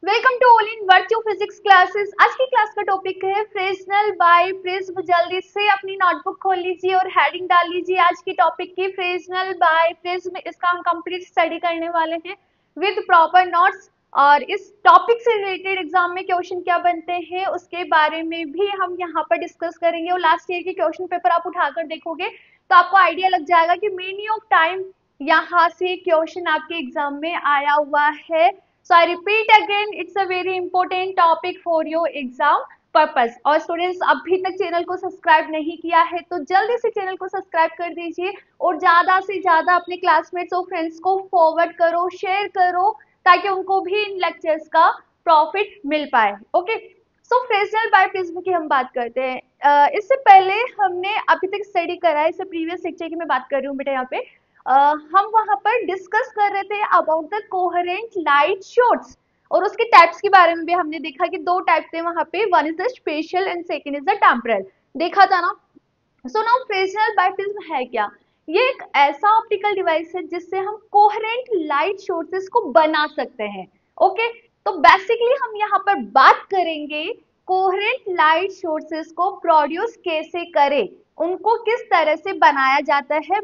Welcome to all in virtue physics classes. आज की class का टॉपिक है फ्रेस्नेल बाय प्रिज्म। जल्दी से अपनी नोटबुक खोल लीजिए और हेडिंग डाल लीजिए आज की टॉपिक की, फ्रेस्नेल बाय प्रिज्म। इसका हम कंप्लीट स्टडी करने वाले हैं विद प्रॉपर नोट्स, और इस टॉपिक से रिलेटेड एग्जाम में क्वेश्चन क्या बनते हैं उसके बारे में भी हम यहाँ पर डिस्कस करेंगे। और लास्ट ईयर के क्वेश्चन पेपर आप उठाकर देखोगे तो आपको आइडिया लग जाएगा कि मेनी ऑफ टाइम यहाँ से क्वेश्चन आपके एग्जाम में आया हुआ है। So I repeat again, it's a very important topic for your exam purpose। और स्टूडेंट्स अभी तक चैनल को सब्सक्राइब नहीं किया है तो जल्दी से चैनल को सब्सक्राइब कर दीजिए और ज्यादा से ज्यादा अपने क्लासमेट्स और फ्रेंड्स को फॉरवर्ड करो, शेयर करो, ताकि उनको भी इन लेक्चर्स का प्रॉफिट मिल पाए। Okay, so Fresnel biprism की हम बात करते हैं। इससे पहले हमने अभी तक स्टडी करा है, इससे प्रीवियस लेक्चर की मैं बात कर रही हूँ बेटा। यहाँ पे हम वहां पर डिस्कस कर रहे थे about the coherent light source, और उसके टाइप्स के बारे में भी हमने देखा कि दो टाइप थे वहां पे, one is the special and second is the temporal, देखा था ना। So now Fresnel biprism है क्या? ये एक ऐसा ऑप्टिकल डिवाइस है जिससे हम कोहेरेंट लाइट सोर्सेस को बना सकते हैं। ओके, तो बेसिकली हम यहाँ पर बात करेंगे कोहेरेंट लाइट सोर्सेस को प्रोड्यूस कैसे करें, उनको किस तरह से बनाया जाता है,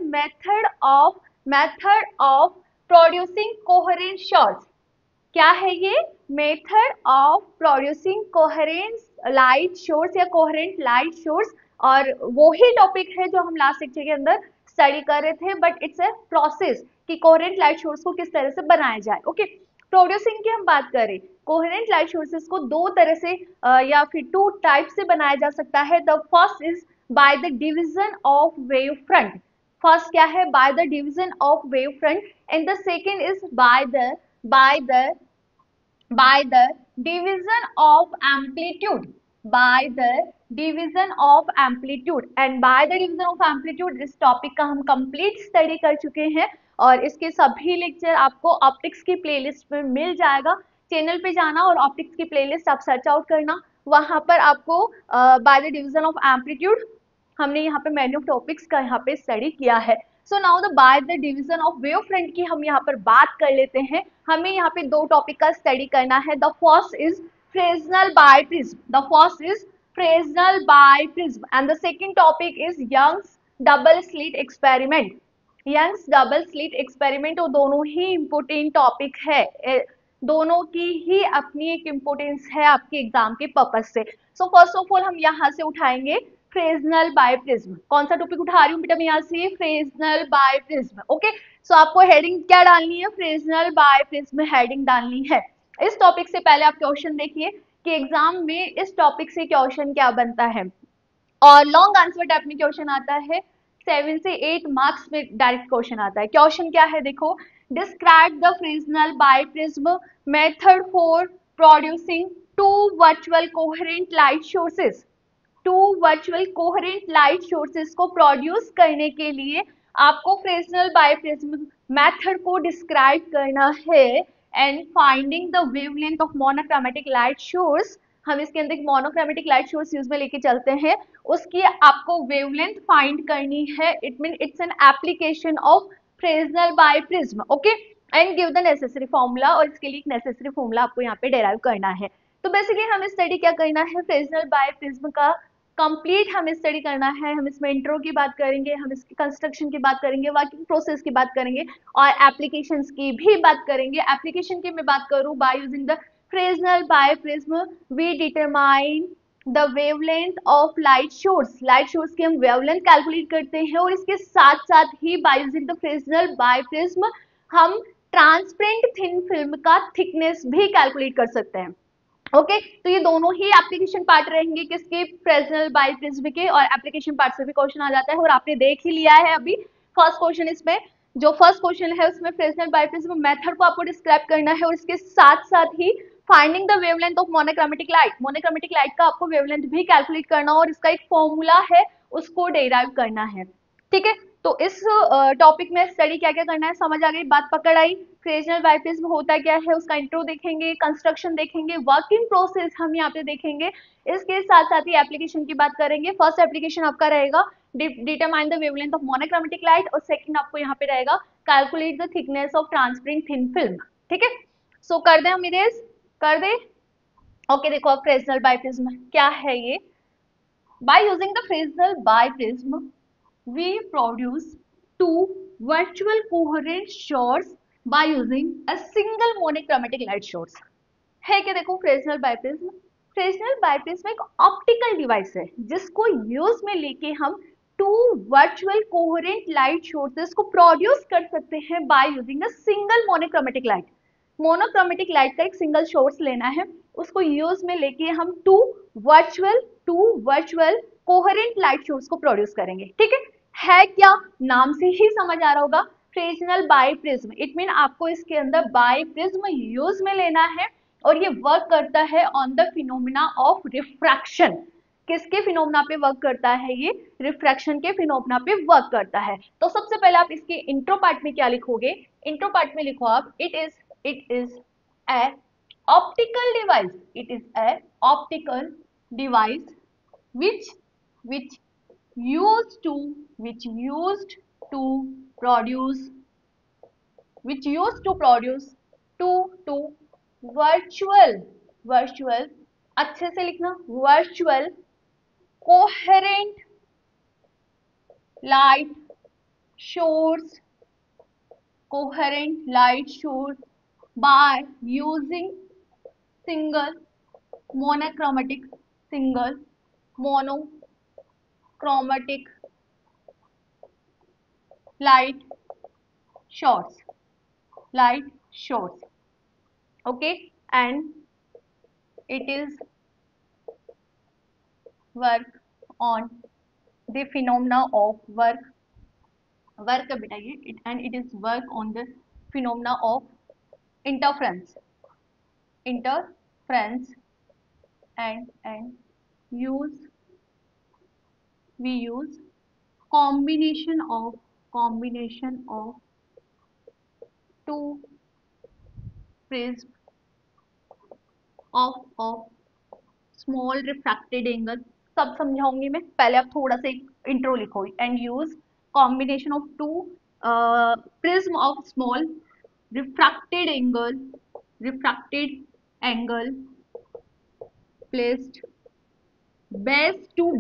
method of producing coherent source. क्या है ये? Method of producing coherent light source या कोहेरेंट लाइट सोर्स। और वो ही टॉपिक है जो हम लास्ट लेक्चर के अंदर स्टडी कर रहे थे, बट इट्स ए प्रोसेस कि कोहेरेंट लाइट सोर्स को किस तरह से बनाया जाए। ओके, प्रोड्यूसिंग की हम बात करें, कोहेरेंट लाइट सोर्सेस को दो तरह से या फिर टू टाइप से बनाया जा सकता है। The first is by the division of wave front. First क्या है? By the division of wave front, and the second is by the division of amplitude, by the division of amplitude, and by the division of amplitude इस topic का हम complete study कर चुके हैं और इसके सभी लेक्चर आपको ऑप्टिक्स की प्लेलिस्ट में मिल जाएगा। चैनल पे जाना और ऑप्टिक्स की प्लेलिस्ट आप सर्च आउट करना, वहां पर आपको by the division of amplitude हमने यहाँ पे मेनी ऑफ टॉपिक्स का यहाँ पे स्टडी किया है। So now the by the division of wave front की हम यहाँ पर बात कर लेते हैं। हमें यहाँ पे दो टॉपिक का स्टडी करना है। The first is Fresnel biprism, the first is Fresnel biprism, and the second topic is Young's double slit experiment. Young's double slit experiment, और दोनों ही इम्पोर्टेंट टॉपिक है, दोनों की ही अपनी एक इम्पोर्टेंस है आपके एग्जाम के पर्पज से। सो फर्स्ट ऑफ ऑल हम यहाँ से उठाएंगे फ्रेस्नेल बाय प्रिज्म। कौन सा टॉपिक उठा रही हूँ बेटा मैं यहाँ से? Fresnel biprism. Okay, so आपको हेडिंग क्या डालनी है? फ्रेस्नेल बाय प्रिज्म हेडिंग डालनी है। इस टॉपिक से पहले आप क्वेश्चन देखिए कि एग्जाम में इस टॉपिक से क्वेश्चन क्या बनता है, और लॉन्ग आंसर टाइप में क्वेश्चन आता है, 7 से 8 मार्क्स में डायरेक्ट क्वेश्चन आता है। क्वेश्चन क्या है देखो, describe the Fresnel biprism method for producing two virtual coherent light sources. Two virtual coherent light sources को प्रोड्यूस करने के लिए आपको फ्रेस्नेल बाय प्रिज्म मेथड को डिस्क्राइब करना है, and finding the wavelength of monochromatic light source. हम इसके अंदर मोनोक्रोमेटिक लाइट सोर्स यूज में लेके चलते हैं, उसकी आपको वेवलेंथ फाइंड करनी है। It mean it's an application of Fresnel biprism. Okay, and give the necessary formula, और इसके लिए एक नेसेसरी फॉर्मूला आपको यहाँ पे डेराइव करना है। तो बेसिकली हमें स्टडी क्या करना है? फ्रेस्नेल बाय प्रिज्म का कंप्लीट हमें स्टडी करना है। हम इसमें इंट्रो की बात करेंगे, हम इसकी कंस्ट्रक्शन की बात करेंगे, वर्किंग प्रोसेस की बात करेंगे, और एप्लीकेशंस की भी बात करेंगे। एप्लीकेशन की मैं बात करूं, by using the Fresnel biprism we determine the wavelength of light source. Light source की हम वेवलेंथ कैलकुलेट करते हैं, और इसके साथ साथ ही by using the Fresnel biprism हम ट्रांसपेरेंट थिन फिल्म का थिकनेस भी कैलकुलेट कर सकते हैं। ओके, तो ये दोनों ही एप्लीकेशन पार्ट रहेंगे किसके? फ्रेस्नेल बाय प्रिज्म के, और एप्लीकेशन पार्ट से भी क्वेश्चन आ जाता है, और आपने देख ही लिया है अभी फर्स्ट क्वेश्चन। इसमें जो फर्स्ट क्वेश्चन है उसमें फ्रेस्नेल बाय प्रिज्म मेथड को आपको डिस्क्राइब करना है, और इसके साथ साथ ही finding the wavelength of monochromatic light. Monochromatic light का आपको वेवलेंथ भी कैलकुलेट करना, और इसका एक फॉर्मूला है उसको डेराइव करना है। ठीक है, तो इस टॉपिक में स्टडी क्या क्या करना है समझ आ गई, बात पकड़ आई। फ्रेस्नेल बाय प्रिज्म होता क्या है उसका इंट्रो देखेंगे, कंस्ट्रक्शन देखेंगे, वर्किंग प्रोसेस हम यहाँ पे देखेंगे, इसके साथ साथ ही एप्लीकेशन की बात करेंगे। फर्स्ट एप्लीकेशन आपका रहेगा determine the wavelength of monochromatic light, और सेकंड आपको यहाँ पे रहेगा calculate the thickness of transparent thin film. ठीक है, सो कर दें हम इरेज। कर दे। ओके देखो अब फ्रेस्नेल बाइप्रिज्म क्या है ये। By using the Fresnel biprism we produce two virtual coherent shorts by using a single monochromatic light source। है क्या देखो फ्रेस्नेल बाइप्रिज्म। फ्रेस्नेल बाइप्रिज्म एक ऑप्टिकल डिवाइस है जिसको यूज में लेके हम two virtual coherent light sources को प्रोड्यूस कर सकते हैं by using a single monochromatic light. Monochromatic light का एक सिंगल सोर्स लेना है, उसको यूज में लेके हम two virtual coherent light source को प्रोड्यूस करेंगे। ठीक है क्या नाम से ही समझ आ रहा होगा फ्रेस्नेल बाइप्रिज्म। इट मीन आपको इसके अंदर बाइप्रिज्म यूज में लेना है और ये वर्क करता है on the phenomena of refraction. किसके फिनोमिना पे वर्क करता है ये, रिफ्रैक्शन के फिनोमिना पे वर्क करता है। तो सबसे पहले आप इसके इंट्रो पार्ट में क्या लिखोगे, इंट्रो पार्ट में लिखो आप it is a optical device, it is a optical device which used to produce two virtual अच्छे से लिखना virtual coherent light source by using single monochromatic light source, okay, and it is work on the phenomena of work बेटा ये and it is work on the phenomena of interference and we use combination of two prism of small refracted angle। सब समझाऊंगी मैं, पहले आप थोड़ा सा intro लिखो। And use combination of two prism of small refracted angle placed base to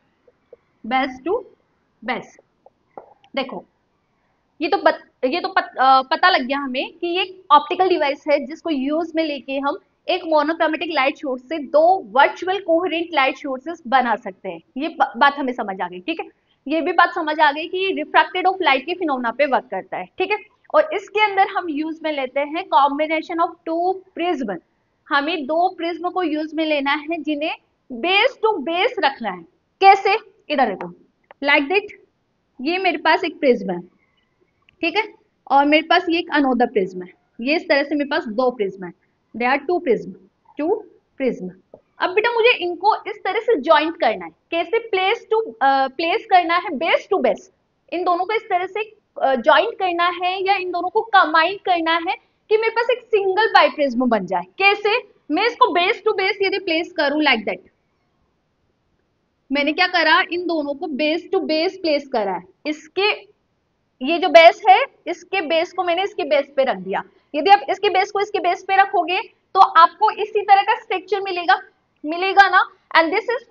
base. देखो ये तो पता लग गया हमें कि ये ऑप्टिकल डिवाइस है जिसको यूज में लेके हम एक मोनोक्रोमेटिक लाइट सोर्स से दो वर्चुअल कोहेरेंट लाइट सोर्सेस बना सकते हैं। ये बात हमें समझ आ गई। ठीक है, ये भी बात समझ आ गई कि ये रिफ्रैक्टेड ऑफ लाइट के फिनोमेना पे वर्क करता है। ठीक है, और इसके अंदर हम यूज में लेते हैं कॉम्बिनेशन ऑफ टू प्रिज्म। हमें दो प्रिज्म को यूज में लेना है जिन्हें बेस टू बेस रखना है। कैसे, इधर देखो लाइक दैट, ये मेरे पास एक प्रिज्म है, ठीक है, और मेरे पास ये एक अनोदर प्रिज्म है। ये इस तरह से मेरे पास दो प्रिज्म है, दे आर टू प्रिज्म। अब बेटा मुझे इनको इस तरह से ज्वाइंट करना है। कैसे, प्लेस करना है बेस टू बेस। इन दोनों को इस तरह से ज्वाइंट करना है या इन दोनों को कंबाइन करना है कि मेरे पास एक सिंगल बाइप्रिज्म बन जाए। कैसे, मैं इसको बेस टू बेस यदि प्लेस करूं लाइक दैट, मैंने क्या करा, इन दोनों को बेस टू बेस प्लेस करा है। इसके ये जो बेस है, इसके बेस को मैंने इसके बेस पे रख दिया। यदि आप इसके बेस को इसके बेस पे रखोगे तो आपको इसी तरह का स्ट्रक्चर मिलेगा ना। एंड दिस इज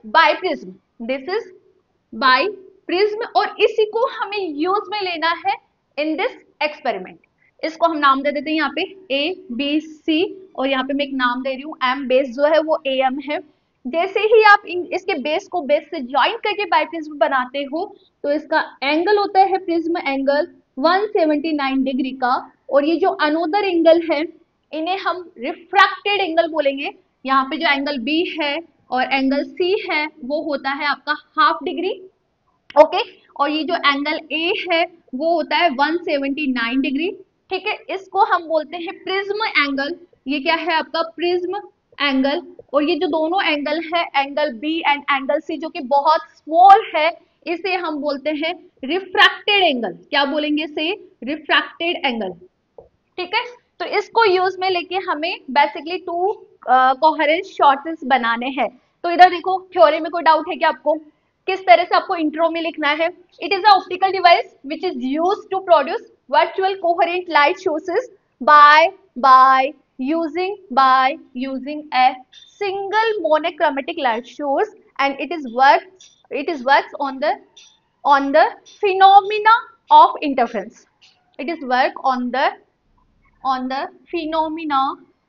बाइप्रिज्म और इसी को हमें यूज में लेना है इन दिस एक्सपेरिमेंट। इसको हम नाम दे देते हैं यहाँ पे ए बी सी, और यहाँ पे मैं एक नाम दे रही हूँ एम। बेस जो है वो ए एम है। जैसे ही आप इसके बेस को बेस से ज्वाइन करके बाइप्रिज्म बनाते हो तो इसका एंगल होता है प्रिज्म एंगल 179 डिग्री का, और ये जो अनोदर एंगल है इन्हें हम रिफ्रैक्टेड एंगल बोलेंगे। यहाँ पे जो एंगल बी है और एंगल सी है वो होता है आपका हाफ डिग्री, ओके, और ये जो एंगल ए है वो होता है 179 डिग्री। ठीक है, इसको हम बोलते हैं प्रिज्म एंगल। ये क्या है आपका प्रिज्म एंगल। और ये जो दोनों एंगल है, angle B and angle C, जो कि बहुत स्मॉल है, इसे हम बोलते हैं रिफ्रैक्टेड एंगल। क्या बोलेंगे इसे, रिफ्रैक्टेड एंगल। ठीक है, तो इसको यूज में लेके हमें बेसिकली टू कोहेरेंट शॉर्ट्स बनाने हैं। तो इधर देखो, थ्योरी में कोई डाउट है क्या आपको, किस तरह से आपको इंट्रो में लिखना है। It is a optical device which is used to produce virtual coherent light sources by using a single monochromatic light source, and it is works on the phenomena of interference. It is work on the phenomena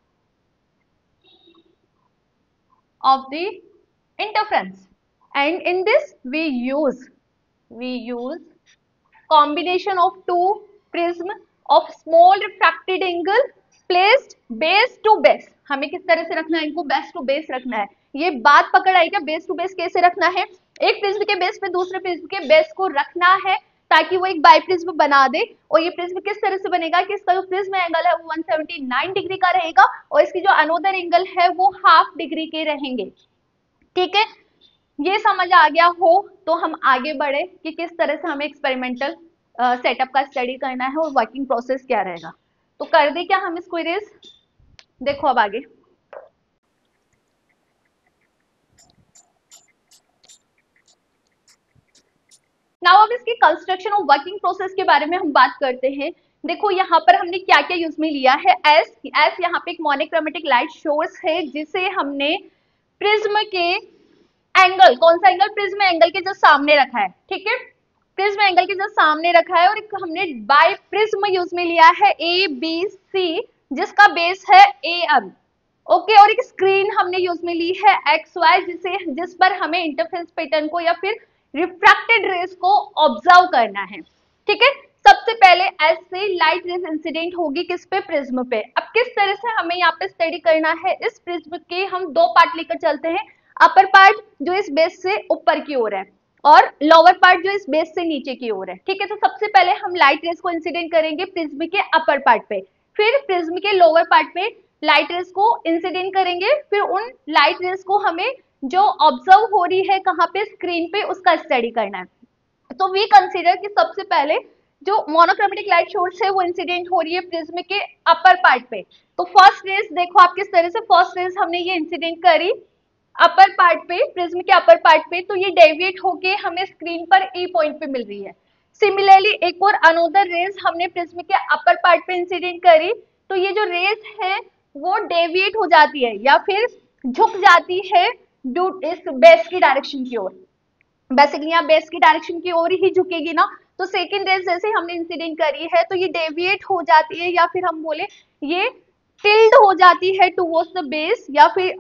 of the interference, and in this we use combination of two prism of small refracted angle placed base to base. हमें किस तरह से रखना है इनको? Base to base रखना है। ये बात पकड़ आई क्या? बेस टू बेस कैसे रखना है? एक प्रिज्म के बेस पे दूसरे प्रिज्म के बेस को रखना है ताकि वो एक बाई प्रिज्म बना दे। और ये प्रिज्म किस तरह से बनेगा कि इसका जो प्रिज्म एंगल है वो 179 डिग्री का रहेगा और इसकी जो अनोदर एंगल है वो हाफ डिग्री के रहेंगे। ठीक है, ये समझ आ गया हो तो हम आगे बढ़े कि किस तरह से हमें एक्सपेरिमेंटल सेटअप का स्टडी करना है और वर्किंग प्रोसेस क्या रहेगा। तो कर दे क्या हम इसको इरेज? देखो अब आगे नाउ अब इसकी कंस्ट्रक्शन और वर्किंग प्रोसेस के बारे में हम बात करते हैं। देखो यहाँ पर हमने क्या क्या यूज में लिया है। एस यहाँ पे एक मोनोक्रोमेटिक लाइट सोर्स है जिसे हमने प्रिज्म के एंगल, कौन सा एंगल? प्रिज्म एंगल के जस्ट सामने रखा है। ठीक है, प्रिज्म एंगल के जस्ट सामने रखा है और एक हमने बाय प्रिज्म यूज में लिया है ए बी सी जिसका बेस है ए अब। ओके, और एक स्क्रीन हमने यूज में ली है एक्स वाई जिस पर हमें इंटरफेरेंस पैटर्न को या फिर रिफ्रैक्टेड रेस को ऑब्जर्व करना है। ठीक है, सबसे पहले एस से लाइट रेस इंसिडेंट होगी किस पे? प्रिज्म पे। अब किस तरह से हमें यहाँ पे स्टडी करना है? इस प्रिज्म के हम दो पार्ट लेकर चलते हैं, अपर पार्ट जो इस बेस से ऊपर की ओर है और लोअर पार्ट जो इस बेस से नीचे की ओर है। ठीक है, तो सबसे पहले हम लाइट रेस को इंसिडेंट करेंगे प्रिज्म के अपर पार्ट पे, फिर प्रिज्म के लोअर पार्ट पे लाइट रेस को इंसिडेंट करेंगे, फिर उन लाइट रेस को हमें जो ऑब्जर्व हो रही है कहाँ पे? स्क्रीन पे, उसका स्टडी करना है। तो वी कंसीडर कि सबसे पहले जो मोनोक्रोमेटिक लाइट सोर्स है वो इंसिडेंट हो रही है प्रिज्म के अपर पार्ट पे। तो फर्स्ट रेस देखो आप किस तरह से, फर्स्ट रेस हमने ये इंसिडेंट करी अपर पार्ट पे, प्रिज्म के अपर पार्ट पे, तो ये डेविएट होके हमें स्क्रीन पर ए पॉइंट पे मिल रही है। सिमिलरली एक और अनोदर रेस हमने प्रिज्म के अपर पार्ट पे इंसिडेंट करी, तो ये जो रेस है वो डेविएट हो जाती है या फिर झुक जाती है ड्यू इस बेस की डायरेक्शन की ओर। बेसिकली यहाँ बेस की डायरेक्शन की ओर ही झुकेगी ना, तो सेकंड रेस जैसे हमने इंसिडेंट करी है तो ये डेविएट हो जाती है या फिर हम बोले ये टिल्ड हो जाती है टुवर्ड्स द बेस या फिर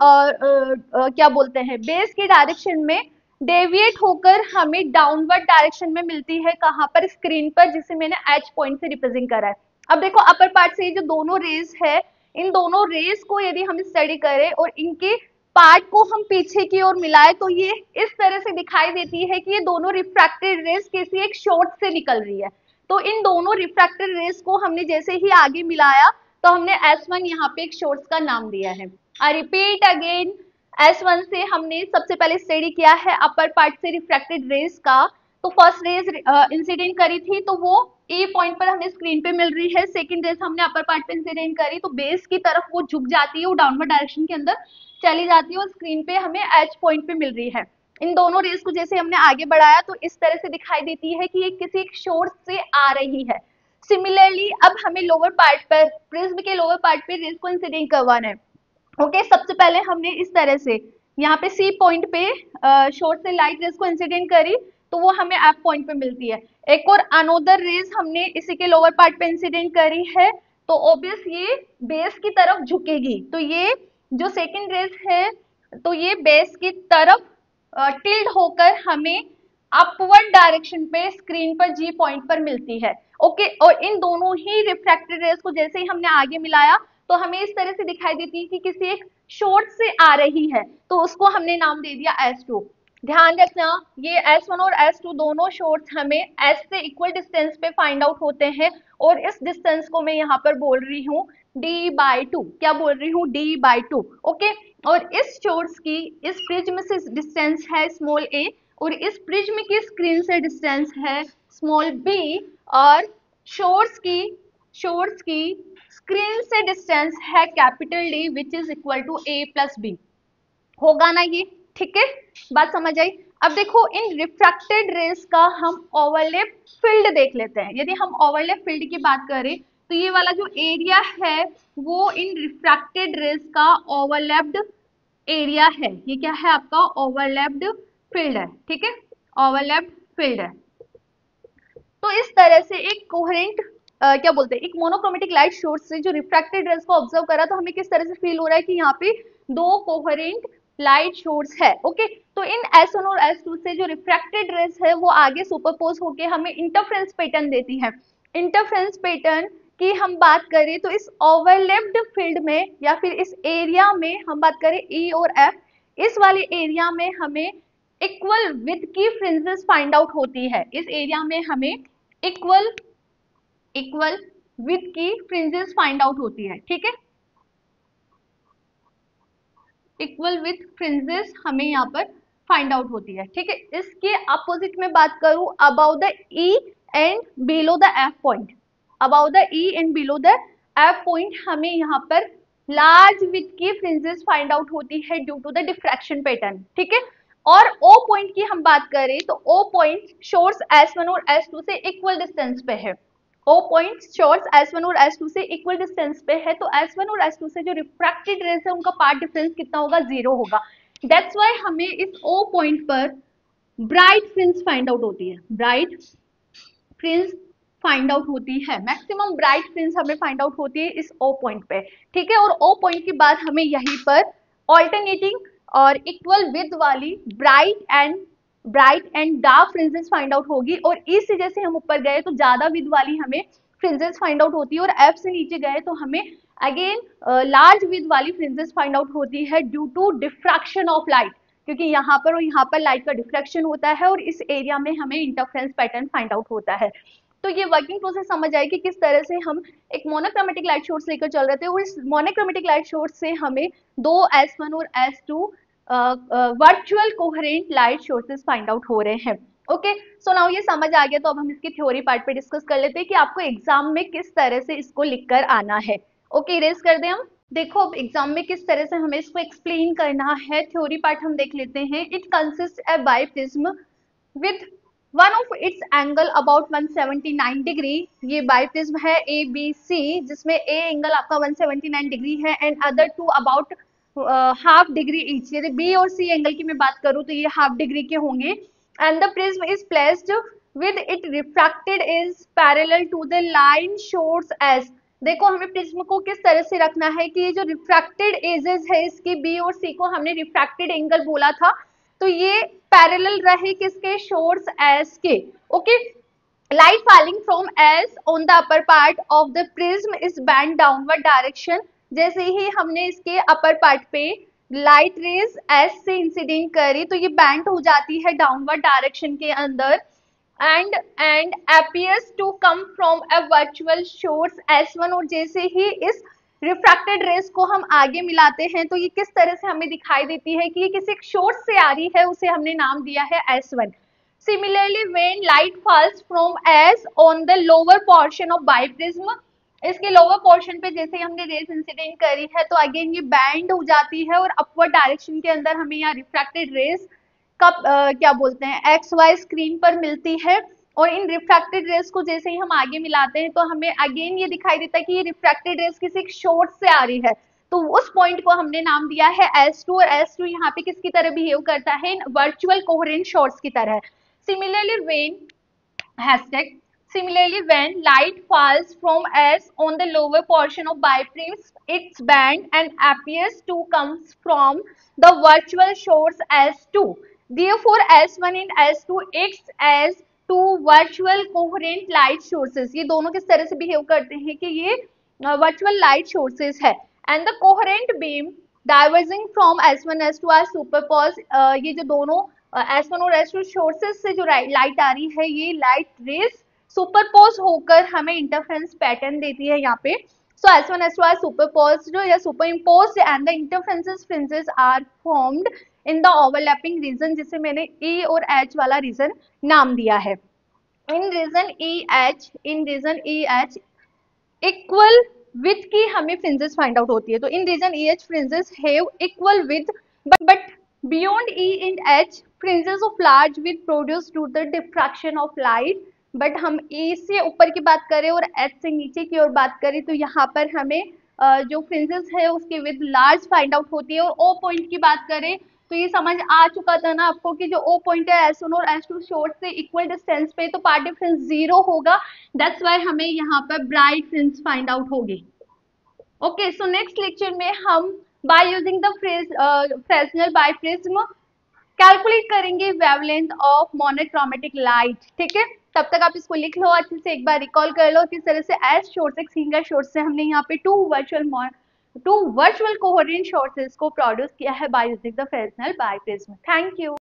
क्या बोलते हैं बेस की डायरेक्शन में डेविएट होकर हमें डाउनवर्ड डायरेक्शन में मिलती है। कहाँ पर? स्क्रीन पर, जिसे मैंने एच पॉइंट से रिप्रेजेंट करा है। अब देखो अपर पार्ट से जो दोनों रेस है, इन दोनों रेस को यदि हम स्टडी करें और इनके पार्ट को हम पीछे की ओर मिलाए तो ये इस तरह से दिखाई देती है कि ये दोनों रिफ्रैक्टेड रेस किसी एक सोर्स से निकल रही है। तो इन दोनों रिफ्रैक्टेड रेस को हमने जैसे ही आगे मिलाया तो हमने S1 यहाँ पे एक सोर्स का नाम दिया है। आई रिपीट अगेन, S1 से हमने सबसे पहले स्टडी किया है अपर पार्ट से रिफ्रैक्टेड रेस का। तो फर्स्ट रेस इंसिडेंट करी थी तो वो ए पॉइंट पर हमें स्क्रीन पे मिल रही है। सेकंड रेस हमने अपर पार्ट पे इंसिडेंट करी तो बेस की तरफ वो झुक जाती है, वो डाउनवर्ड डायरेक्शन के अंदर चली जाती है और स्क्रीन पे हमें एच पॉइंट पे मिल रही है। इन दोनों रेस को जैसे हमने आगे बढ़ाया तो इस तरह से दिखाई देती है कि ये किसी एक सोर्स से आ रही है। सिमिलरली अब हमें लोअर पार्ट पर, प्रिज्म के लोअर पार्ट पे रेस को इंसिडेंट करवाना है। ओके, सबसे पहले हमने इस तरह से यहाँ पे सी पॉइंट पे सोर्स से लाइट रेस को इंसिडेंट करी तो वो हमें एफ पॉइंट पे मिलती है। एक और अनोदर रेस हमने इसी के लोअर पार्ट पे इंसिडेंट करी है तो ऑब्वियस ये बेस की तरफ झुकेगी। तो ये जो सेकंड रेस है तो ये बेस की तरफ टिल्ड होकर हमें अपवर्ड डायरेक्शन पे स्क्रीन पर जी पॉइंट पर मिलती है। ओके, और इन दोनों ही रिफ्रैक्टेड रेस को जैसे ही हमने आगे मिलाया तो हमें इस तरह से दिखाई देती है कि किसी एक सोर्स से आ रही है तो उसको हमने नाम दे दिया S2। ध्यान रखना ये S1 और S2 दोनों सोर्स हमें S से इक्वल डिस्टेंस पे फाइंड आउट होते हैं और इस डिस्टेंस को मैं यहाँ पर बोल रही हूँ d/2। क्या बोल रही हूँ? d/2। ओके, और इस सोर्स की इस प्रिज्म से डिस्टेंस है स्मॉल a और इस प्रिज्म की स्क्रीन से डिस्टेंस है स्मॉल b और सोर्स की स्क्रीन से डिस्टेंस है capital D which is equal to a+b। होगा ना ये? ठीक है, बात समझ आई। अब देखो इन रिफ्रैक्टेड रेस का हम ओवरलैप फील्ड देख लेते हैं। यदि हम ओवरलैप फील्ड की बात करें तो ये वाला जो एरिया है वो इन रिफ्रैक्टेड रेज का ओवरलैप्ड एरिया है। ये क्या है आपका ओवरलैप्ड फील्ड है, ठीक है, ओवरलैप्ड फील्ड है। तो इस तरह से एक कोहेरेंट क्या बोलते हैं, एक मोनोक्रोमेटिक लाइट सोर्स से जो रिफ्रैक्टेड रेज को ऑब्जर्व करा तो हमें किस तरह से फील हो रहा है कि यहाँ पे दो कोहेरेंट लाइट सोर्स है। ओके, तो इन S1 और S2 से जो रिफ्रैक्टेड रेज है वो आगे सुपरपोज होके हमें इंटरफेरेंस पैटर्न देती है। इंटरफेरेंस पैटर्न की हम बात करें तो इस ओवरलैप्ड फील्ड में या फिर इस एरिया में हम बात करें E और F, इस वाले एरिया में हमें इक्वल विड्थ की फ्रिंजेस फाइंड आउट होती है। इस एरिया में हमें इक्वल विड्थ की फ्रिंजेस फाइंड आउट होती है, ठीक है, इक्वल विथ फ्रिंजेस हमें यहाँ पर फाइंड आउट होती है, ठीक है। इसके अपोजिट में बात करूं about the E and below the F point, about the E and below the F point हमें यहाँ पर लार्ज विथ की फ्रिंजेस फाइंड आउट होती है due to the diffraction pattern, ठीक है। और ओ पॉइंट की हम बात करें तो ओ पॉइंट सोर्स S1 और S2 से इक्वल डिस्टेंस पे है। ओ पॉइंट सोर्स S1 और S2 से इक्वल डिस्टेंस पे है, तो S1 और S2 से जो रिफ्रैक्टेड रेज है उनका पाथ डिफरेंस कितना होगा, 0 होगा। दैट्स व्हाई हमें इस O पॉइंट पर ब्राइट फ्रिंज फाइंड आउट होती है, ब्राइट फ्रिंज फाइंड आउट होती है, मैक्सिमम ब्राइट फ्रिंज हमें फाइंड आउट होती है इस O पॉइंट पे, ठीक है। और O पॉइंट के बाद हमें यहीं पर ऑल्टरनेटिंग और इक्वल विड्थ वाली bright and dark fringes find out होगी। और ई से जैसे हम ऊपर गए तो ज्यादा विड्थ वाली हमें फ्रिंजेस फाइंड आउट होती है, और एफ से नीचे गए तो हमें अगेन लार्ज विड्थ वाली फ्रिंजेस फाइंड आउट होती है due to diffraction of light, क्योंकि यहाँ पर और यहाँ पर लाइट का डिफ्रैक्शन होता है और इस एरिया में हमें इंटरफेरेंस पैटर्न फाइंड आउट होता है। तो ये वर्किंग प्रोसेस समझ आए कि किस तरह से हम एक मोनोक्रोमेटिक लाइट सोर्स लेकर चल रहे थे और इस मोनोक्रोमेटिक लाइट सोर्स से हमें दो S1 और S2 virtual coherent light sources find out हो रहे हैं। ओके, सो नाउ ये समझ आ गया, तो अब हम इसकी थ्योरी पार्ट पे डिस्कस कर लेते हैं कि आपको एग्जाम में किस तरह से इसको लिखकर आना है। ओके, इरेज कर दें हम। देखो अब एग्जाम में किस तरह से हमें इसको एक्सप्लेन करना है, थ्योरी पार्ट हम देख लेते हैं। It consist a biprism with one of its angle about 179 degree. ये बाइप्रिज्म है ABC, जिसमें ए एंगल आपका 179 डिग्री है and other two about half degree each. यदि बी और सी एंगल की मैं बात करूं तो ये हाफ डिग्री के होंगे। And the prism is placed with it refracted is parallel to the line source S. देखो हमें प्रिज्म को किस तरह से रखना है कि ये जो रिफ्रैक्टेड एजेस है इसकी बी और सी को हमने रिफ्रैक्टेड एंगल बोला था, तो ये पैरेलल रहे किसके, सोर्स एस के। Okay, light falling from S on the upper part of the prism is bent downward direction। जैसे ही हमने इसके अपर पार्ट पे लाइट रेज S से इंसिडेंट करी तो ये बैंड हो जाती है डाउनवर्ड डायरेक्शन के अंदर and appears to come from a virtual source S1। और जैसे ही इस रिफ्रैक्टेड रेज को हम आगे मिलाते हैं तो ये किस तरह से हमें दिखाई देती है कि ये किसी सोर्स से आ रही है, उसे हमने नाम दिया है S1। Similarly, when light falls from S on the lower portion of biprism, इसके लोअर पोर्शन पे जैसे हमने रेज इंसिडेंट करी है तो अगेन ये बैंड हो जाती है और अपवर्ड डायरेक्शन के अंदर हमें यहाँ रिफ्रैक्टेड रेज का क्या बोलते हैं XY स्क्रीन पर मिलती है। और इन रिफ्रैक्टेड रेज को जैसे ही हम आगे मिलाते हैं तो हमें अगेन ये दिखाई देता है कि ये रिफ्रैक्टेड रेज किसी सोर्स से आ रही है, तो उस पॉइंट को हमने नाम दिया है S2। और S2 यहाँ पे किसकी तरह बिहेव करता है, वर्चुअल कोहेरेंट सोर्स की तरह। Similarly, when light falls from S on the lower portion of biprism, its band and appears to come from the virtual source S2. Therefore, S1 and S2 acts as two virtual coherent light sources। ये दोनों किस तरह से behave करते हैं कि ये virtual light sources है। And the coherent beam diverging from S1 S2 are superposed। ये जो दोनों S1 और S2 सोर्सेस से जो लाइट आ रही है ये लाइट रेज सुपरपोज होकर हमें इंटरफेरेंस पैटर्न देती है यहाँ पे। So S1 S2 are superposed या superimposed and the interference fringes are formed in the overlapping region, जिसे मैंने E और H वाला रीजन नाम दिया है। In region EH equal width की हमें फ्रिंजेस फाइंड आउट होती है। तो in region EH fringes have equal width but beyond E and H, fringes of large width produced due to the diffraction of light but हम A से ऊपर की बात करें और एच से नीचे की ओर बात करें तो यहाँ पर हमें जो फ्रिंजेस है उसकी विद लार्ज फाइंड आउट होती है। और ओ पॉइंट की बात करें तो ये समझ आ चुका था ना आपको कि जो ओ पॉइंट है S1 और S2 शोर्ट से इक्वल डिस्टेंस पे, तो पार्ट डिफरेंस 0 होगा। दैट्स वाई हमें यहाँ पर ब्राइट फ्रिंज फाइंड आउट होगी। ओके, सो नेक्स्ट लेक्चर में हम by using the Fresnel biprism calculate करेंगे वेवलेंथ ऑफ मोनोक्रोमेटिक लाइट। ठीक है, तब तक आप इसको लिख लो, अच्छे से एक बार रिकॉल कर लो किस तरह से एस सोर्स एक सिंगल सोर्स से हमने यहाँ पे टू वर्चुअल कोहेरेंट सोर्सेज को प्रोड्यूस किया है by using the Fresnel biprism. Thank you.